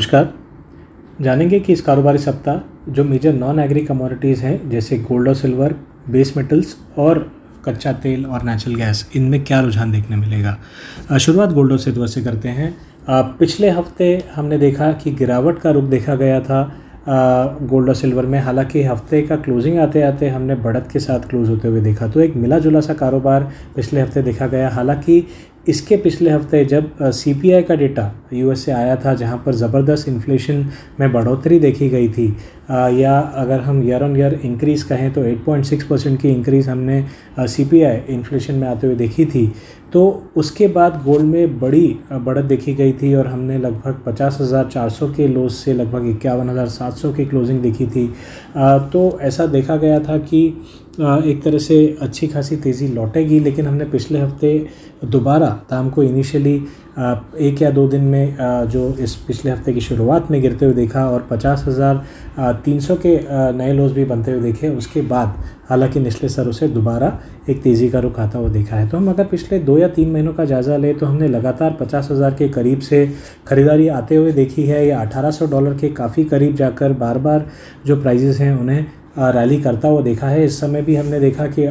नमस्कार। जानेंगे कि इस कारोबारी सप्ताह जो मेजर नॉन एग्री कमोडिटीज़ हैं जैसे गोल्ड और सिल्वर, बेस मेटल्स और कच्चा तेल और नेचुरल गैस, इनमें क्या रुझान देखने मिलेगा। शुरुआत गोल्ड और सिल्वर से करते हैं। पिछले हफ्ते हमने देखा कि गिरावट का रुख देखा गया था गोल्ड और सिल्वर में। हालांकि हफ्ते का क्लोजिंग आते आते हमने बढ़त के साथ क्लोज होते हुए देखा, तो एक मिला जुला सा कारोबार पिछले हफ्ते देखा गया। हालांकि इसके पिछले हफ्ते जब सीपीआई का डेटा यूएस से आया था, जहां पर ज़बरदस्त इन्फ्लेशन में बढ़ोतरी देखी गई थी, या अगर हम ईयर ऑन ईयर इंक्रीज़ कहें तो 8.6% की इंक्रीज़ हमने सीपीआई इन्फ्लेशन में आते हुए देखी थी। तो उसके बाद गोल्ड में बड़ी बढ़त देखी गई थी और हमने लगभग 50,400 के लोज से लगभग 51,700 की क्लोजिंग देखी थी। तो ऐसा देखा गया था कि एक तरह से अच्छी खासी तेज़ी लौटेगी, लेकिन हमने पिछले हफ्ते दोबारा दाम को इनिशियली 1 या 2 दिन में जो इस पिछले हफ्ते की शुरुआत में गिरते हुए देखा और 50,300 के नए लोज भी बनते हुए देखे। उसके बाद हालांकि निचले स्तरों से दोबारा एक तेज़ी का रुख आता हुआ देखा है। तो हम अगर पिछले 2 या 3 महीनों का जायज़ा लें तो हमने लगातार 50,000 के करीब से ख़रीदारी आते हुए देखी है, या $1,800 के काफ़ी करीब जाकर बार बार जो प्राइजेस हैं उन्हें रैली करता हुआ देखा है। इस समय भी हमने देखा कि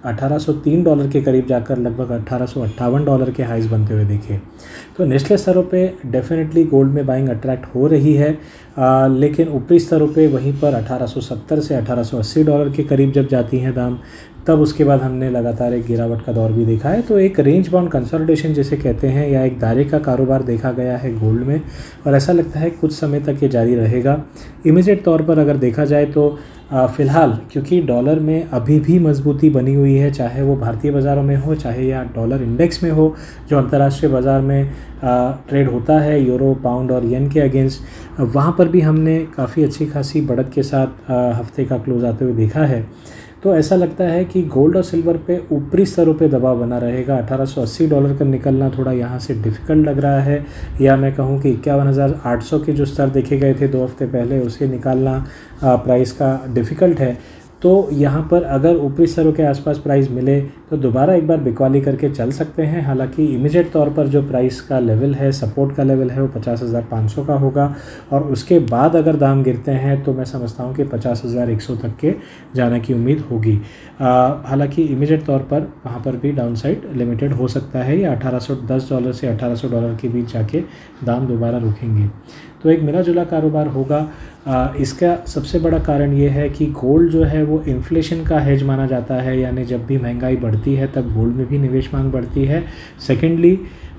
$1,803 के करीब जाकर लगभग $1,858 के हाइज बनते हुए देखे। तो निचले स्तरों पे डेफिनेटली गोल्ड में बाइंग अट्रैक्ट हो रही है, लेकिन ऊपरी स्तरों पे वहीं पर $1,870 से $1,880 के करीब जब जाती हैं दाम, तब उसके बाद हमने लगातार एक गिरावट का दौर भी देखा है। तो एक रेंज बाउंड कंसोलिडेशन जिसे कहते हैं, या एक दायरे का कारोबार देखा गया है गोल्ड में, और ऐसा लगता है कुछ समय तक ये जारी रहेगा। इमीडिएट तौर पर अगर देखा जाए तो फ़िलहाल क्योंकि डॉलर में अभी भी मजबूती बनी हुई है, चाहे वो भारतीय बाज़ारों में हो चाहे या डॉलर इंडेक्स में हो जो अंतर्राष्ट्रीय बाज़ार में ट्रेड होता है यूरो, पाउंड और येन के अगेंस्ट, वहाँ पर भी हमने काफ़ी अच्छी खासी बढ़त के साथ हफ्ते का क्लोज आते हुए देखा है। तो ऐसा लगता है कि गोल्ड और सिल्वर पे ऊपरी स्तरों पे दबाव बना रहेगा। $1,880 का निकलना थोड़ा यहाँ से डिफ़िकल्ट लग रहा है, या मैं कहूँ कि 51,800 के जो स्तर देखे गए थे 2 हफ्ते पहले, उसे निकालना प्राइस का डिफ़िकल्ट है। तो यहाँ पर अगर ऊपरी स्तरों के आसपास प्राइस मिले तो दोबारा एक बार बिकवाली करके चल सकते हैं। हालांकि इमीडिएट तौर पर जो प्राइस का लेवल है, सपोर्ट का लेवल है, वो 50,500 का होगा, और उसके बाद अगर दाम गिरते हैं तो मैं समझता हूँ कि 50,100 तक के जाने की उम्मीद होगी। हालांकि इमीडिएट तौर पर वहाँ पर भी डाउन साइड लिमिटेड हो सकता है, या $1,810 से $1,800 के बीच जाके दाम दोबारा रुकेंगे। तो एक मिला जुला कारोबार होगा। इसका सबसे बड़ा कारण ये है कि गोल्ड जो है वो इन्फ्लेशन का हेज माना जाता है, यानी जब भी महंगाई बढ़ती है तब गोल्ड में भी निवेश मांग बढ़ती है। सेकेंडली,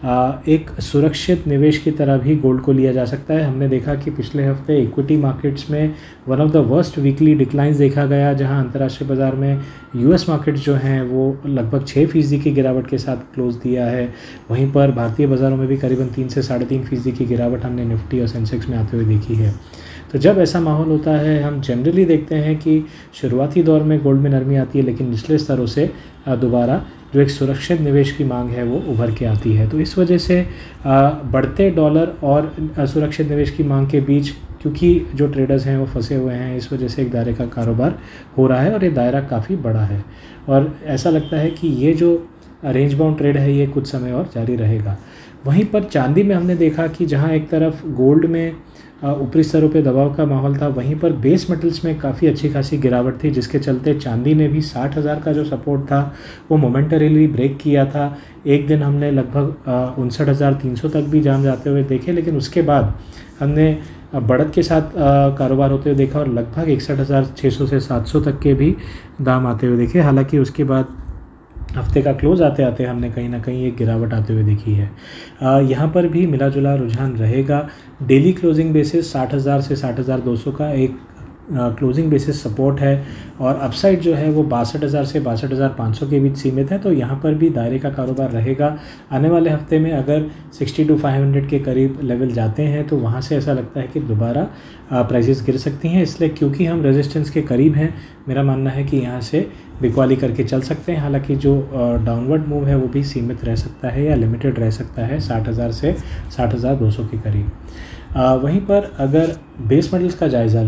एक सुरक्षित निवेश की तरह भी गोल्ड को लिया जा सकता है। हमने देखा कि पिछले हफ्ते इक्विटी मार्केट्स में one of the worst weekly declines देखा गया, जहां अंतर्राष्ट्रीय बाज़ार में यूएस मार्केट्स जो हैं वो लगभग 6% की गिरावट के साथ क्लोज दिया है। वहीं पर भारतीय बाज़ारों में भी करीबन 3 से 3.5% की गिरावट हमने निफ्टी और सेंसेक्स में आते हुए देखी है। तो जब ऐसा माहौल होता है, हम जनरली देखते हैं कि शुरुआती दौर में गोल्ड में नरमी आती है, लेकिन निचले स्तरों से दोबारा जो एक सुरक्षित निवेश की मांग है वो उभर के आती है। तो इस वजह से बढ़ते डॉलर और सुरक्षित निवेश की मांग के बीच, क्योंकि जो ट्रेडर्स हैं वो फंसे हुए हैं, इस वजह से एक दायरे का कारोबार हो रहा है, और ये दायरा काफ़ी बड़ा है, और ऐसा लगता है कि ये जो रेंज बाउंड ट्रेड है ये कुछ समय और जारी रहेगा। वहीं पर चांदी में हमने देखा कि जहाँ एक तरफ गोल्ड में ऊपरी स्तरों पे दबाव का माहौल था, वहीं पर बेस मेटल्स में काफ़ी अच्छी खासी गिरावट थी, जिसके चलते चांदी ने भी 60,000 का जो सपोर्ट था वो मोमेंटरीली ब्रेक किया था। एक दिन हमने लगभग 59,300 तक भी जाम जाते हुए देखे, लेकिन उसके बाद हमने बढ़त के साथ कारोबार होते हुए देखा और लगभग 61,600 से 700 तक के भी दाम आते हुए देखे। हालांकि उसके बाद हफ्ते का क्लोज आते आते हमने कहीं ना कहीं एक गिरावट आते हुए देखी है। यहाँ पर भी मिला जुला रुझान रहेगा। डेली क्लोजिंग बेसिस 60,000 से 60,200 का एक क्लोजिंग बेसिस सपोर्ट है, और अपसाइड जो है वो 62,000 से 62,500 के बीच सीमित है। तो यहाँ पर भी दायरे का कारोबार रहेगा। आने वाले हफ्ते में अगर 62,500 के करीब लेवल जाते हैं तो वहाँ से ऐसा लगता है कि दोबारा प्राइसेस गिर सकती हैं। इसलिए क्योंकि हम रेजिस्टेंस के करीब हैं, मेरा मानना है कि यहाँ से बिकवाली करके चल सकते हैं। हालांकि जो डाउनवर्ड मूव है वो भी सीमित रह सकता है या लिमिटेड रह सकता है 60,000 से 60,200 के करीब। वहीं पर अगर बेस मेटल्स का जायज़ा लें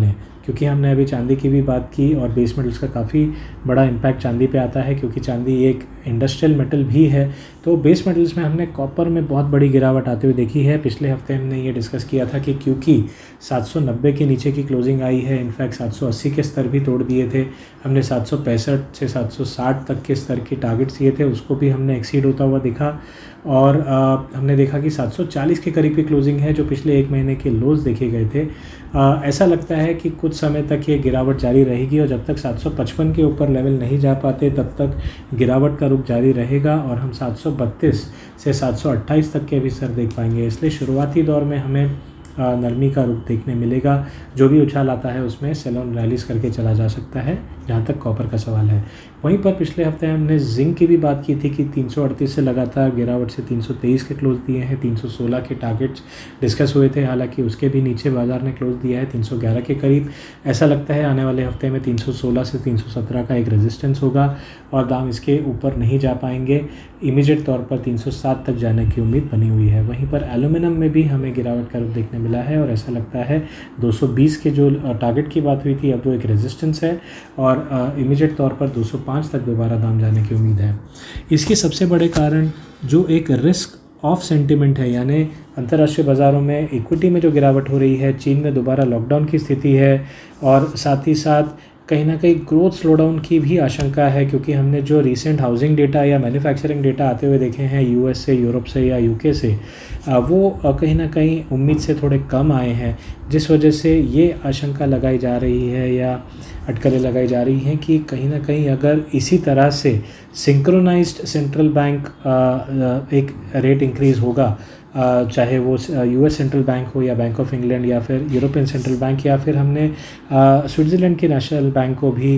क्योंकि हमने अभी चांदी की भी बात की और बेस मेटल्स का काफ़ी बड़ा इम्पैक्ट चांदी पे आता है, क्योंकि चांदी एक इंडस्ट्रियल मेटल भी है। तो बेस मेटल्स में हमने कॉपर में बहुत बड़ी गिरावट आते हुए देखी है। पिछले हफ्ते हमने ये डिस्कस किया था कि क्योंकि 790 के नीचे की क्लोजिंग आई है, इनफैक्ट 780 के स्तर भी तोड़ दिए थे हमने, 765 से 760 तक के स्तर के टारगेट्स दिए थे, उसको भी हमने एक्सीड होता हुआ दिखा। और हमने देखा कि 740 के करीब की क्लोजिंग है, जो पिछले एक महीने के लोज देखे गए थे। ऐसा लगता है कि कुछ समय तक ये गिरावट जारी रहेगी, और जब तक 755 के ऊपर लेवल नहीं जा पाते तब तक गिरावट का रुख जारी रहेगा, और हम 732 से 728 तक के भी स्तर देख पाएंगे। इसलिए शुरुआती दौर में हमें नरमी का रुख देखने मिलेगा। जो भी उछाल आता है उसमें सेल ऑन रैलीज करके चला जा सकता है, जहाँ तक कॉपर का सवाल है। वहीं पर पिछले हफ्ते हमने जिंक की भी बात की थी कि 338 से लगातार गिरावट से 323 के क्लोज दिए हैं, 316 के टारगेट्स डिस्कस हुए थे, हालांकि उसके भी नीचे बाजार ने क्लोज दिया है 311 के करीब। ऐसा लगता है आने वाले हफ्ते में 316 से 317 का एक रेजिस्टेंस होगा और दाम इसके ऊपर नहीं जा पाएंगे। इमीडिएट तौर पर 307 तक जाने की उम्मीद बनी हुई है। वहीं पर एल्यूमिनियम में भी हमें गिरावट का रुख देखने मिला है, और ऐसा लगता है 220 के जो टारगेट की बात हुई थी अब वो एक रेजिस्टेंस है, और इमीडिएट तौर पर 205 तक दोबारा दाम जाने की उम्मीद है। इसके सबसे बड़े कारण जो एक रिस्क ऑफ सेंटिमेंट है, यानी अंतर्राष्ट्रीय बाज़ारों में इक्विटी में जो गिरावट हो रही है, चीन में दोबारा लॉकडाउन की स्थिति है, और साथ ही साथ कहीं ना कहीं ग्रोथ स्लोडाउन की भी आशंका है, क्योंकि हमने जो रीसेंट हाउसिंग डेटा या मैन्युफैक्चरिंग डेटा आते हुए देखे हैं यूएस से, यूरोप से या यूके से, वो कहीं ना कहीं उम्मीद से थोड़े कम आए हैं, जिस वजह से ये आशंका लगाई जा रही है या अटकलें लगाई जा रही हैं कि कहीं ना कहीं अगर इसी तरह से सिंक्रोनाइज्ड सेंट्रल बैंक एक रेट इंक्रीज़ होगा, चाहे वो यूएस सेंट्रल बैंक हो या बैंक ऑफ इंग्लैंड या फिर यूरोपियन सेंट्रल बैंक, या फिर हमने स्विट्ज़रलैंड के नेशनल बैंक को भी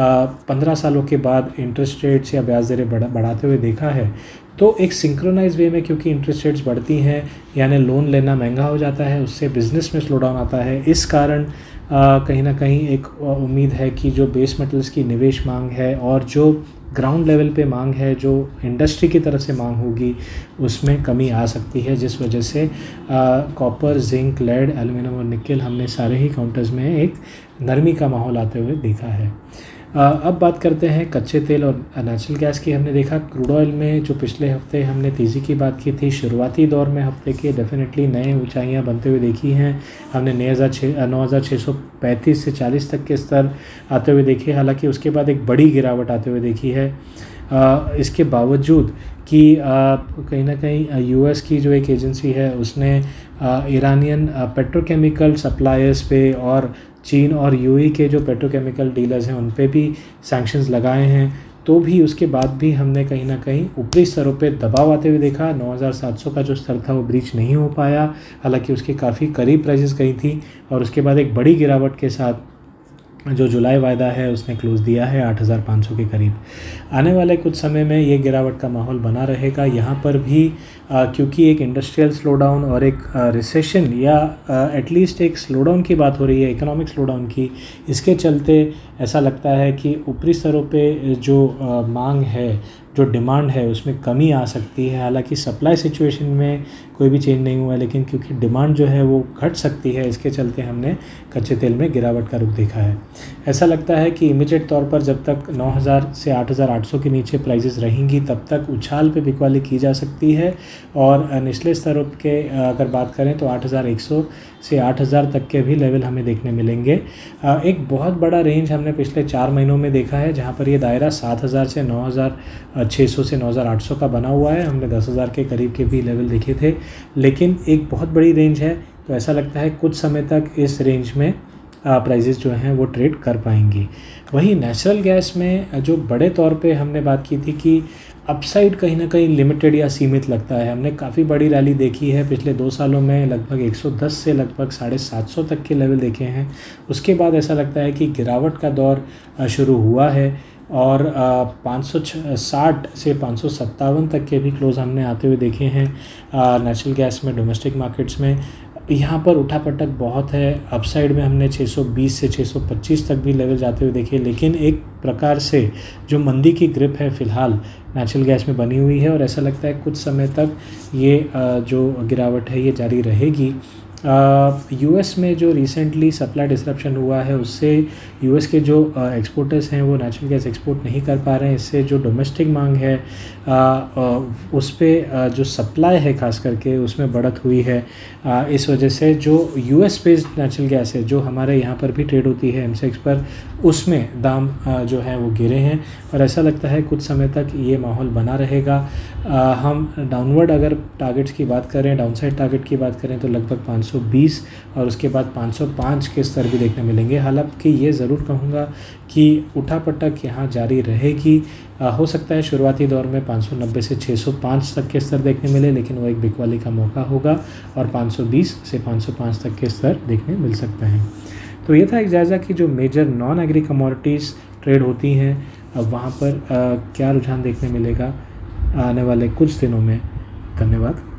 15 सालों के बाद इंटरेस्ट रेट्स या ब्याज दरें बढ़ाते हुए देखा है, तो एक सिंक्रोनाइज वे में क्योंकि इंटरेस्ट रेट्स बढ़ती हैं यानी लोन लेना महंगा हो जाता है, उससे बिज़नेस में स्लो डाउन आता है। इस कारण कहीं ना कहीं एक उम्मीद है कि जो बेस मेटल्स की निवेश मांग है और जो ग्राउंड लेवल पे मांग है, जो इंडस्ट्री की तरफ से मांग होगी, उसमें कमी आ सकती है, जिस वजह से कॉपर, जिंक, लेड, एल्युमिनियम और निकेल हमने सारे ही काउंटर्स में एक नरमी का माहौल आते हुए देखा है। अब बात करते हैं कच्चे तेल और नेचुरल गैस की। हमने देखा क्रूड ऑयल में जो पिछले हफ्ते हमने तेज़ी की बात की थी, शुरुआती दौर में हफ्ते के डेफिनेटली नए ऊंचाइयां बनते हुए देखी हैं। हमने 9,635 से 40 तक के स्तर आते हुए देखे, हालांकि उसके बाद एक बड़ी गिरावट आते हुए देखी है। इसके बावजूद कि कहीं ना कहीं यूएस की जो एक एजेंसी है उसने ईरानियन पेट्रोकेमिकल सप्लायर्स पे और चीन और यूएई के जो पेट्रोकेमिकल डीलर्स हैं उन पे भी सैंक्शंस लगाए हैं, तो भी उसके बाद भी हमने कहीं ना कहीं ऊपरी स्तरों पे दबाव आते हुए देखा। 9,700 का जो स्तर था वो ब्रीच नहीं हो पाया, हालांकि उसके काफ़ी करीब प्राइसेस गई थी, और उसके बाद एक बड़ी गिरावट के साथ जो जुलाई वायदा है उसने क्लोज दिया है 8,500 के करीब। आने वाले कुछ समय में ये गिरावट का माहौल बना रहेगा। यहाँ पर भी क्योंकि एक इंडस्ट्रियल स्लोडाउन और एक रिसेशन या एटलीस्ट एक स्लोडाउन की बात हो रही है, इकोनॉमिक स्लोडाउन की, इसके चलते ऐसा लगता है कि ऊपरी स्तरों पे जो मांग है, जो डिमांड है, उसमें कमी आ सकती है। हालांकि सप्लाई सिचुएशन में कोई भी चेंज नहीं हुआ है, लेकिन क्योंकि डिमांड जो है वो घट सकती है, इसके चलते हमने कच्चे तेल में गिरावट का रुख देखा है। ऐसा लगता है कि इमीडिएट तौर पर जब तक 9,000 से 8,800 के नीचे प्राइसेस रहेंगी तब तक उछाल पे बिकवाली की जा सकती है, और निचले स्तरों के अगर बात करें तो 8,100 से 8,000 तक के भी लेवल हमें देखने मिलेंगे। एक बहुत बड़ा रेंज हमने पिछले 4 महीनों में देखा है, जहाँ पर ये दायरा 7,000 से 9,600 से 9,800 का बना हुआ है। हमने 10,000 के करीब के भी लेवल देखे थे, लेकिन एक बहुत बड़ी रेंज है, तो ऐसा लगता है कुछ समय तक इस रेंज में प्राइसेस जो हैं वो ट्रेड कर पाएंगी। वहीं नेचुरल गैस में जो बड़े तौर पे हमने बात की थी कि अपसाइड कहीं ना कहीं लिमिटेड या सीमित लगता है। हमने काफ़ी बड़ी रैली देखी है पिछले 2 सालों में, लगभग 110 से लगभग 750 तक के लेवल देखे हैं। उसके बाद ऐसा लगता है कि गिरावट का दौर शुरू हुआ है, और 560 से 557 तक के भी क्लोज हमने आते हुए देखे हैं नेचुरल गैस में डोमेस्टिक मार्केट्स में। यहाँ पर उठापटक बहुत है। अपसाइड में हमने 620 से 625 तक भी लेवल जाते हुए देखे, लेकिन एक प्रकार से जो मंदी की ग्रिप है फ़िलहाल नेचुरल गैस में बनी हुई है, और ऐसा लगता है कुछ समय तक ये जो गिरावट है ये जारी रहेगी। यूएस में जो रिसेंटली सप्लाई डिसरप्शन हुआ है उससे यूएस के जो एक्सपोर्टर्स हैं वो नेचुरल गैस एक्सपोर्ट नहीं कर पा रहे हैं। इससे जो डोमेस्टिक मांग है उस पे जो सप्लाई है खास करके उसमें बढ़त हुई है। इस वजह से जो यूएस बेस्ड नेचुरल गैस है जो हमारे यहाँ पर भी ट्रेड होती है एमसेक्स पर, उसमें दाम जो है वो गिरे हैं और ऐसा लगता है कुछ समय तक ये माहौल बना रहेगा। हम डाउनवर्ड अगर टारगेट्स की बात करें, डाउनसाइड टारगेट की बात करें तो लगभग 520 और उसके बाद 505 के स्तर भी देखने मिलेंगे। हालांकि ये ज़रूर कहूँगा कि उठापटक यहाँ जारी रहेगी। हो सकता है शुरुआती दौर में 590 से 605 तक के स्तर देखने मिले, लेकिन वो एक बिकवाली का मौका होगा और 520 से 505 तक के स्तर देखने मिल सकते हैं। तो ये था एक जायज़ा कि जो major non agri commodities trade होती हैं अब वहाँ पर क्या रुझान देखने मिलेगा आने वाले कुछ दिनों में। धन्यवाद।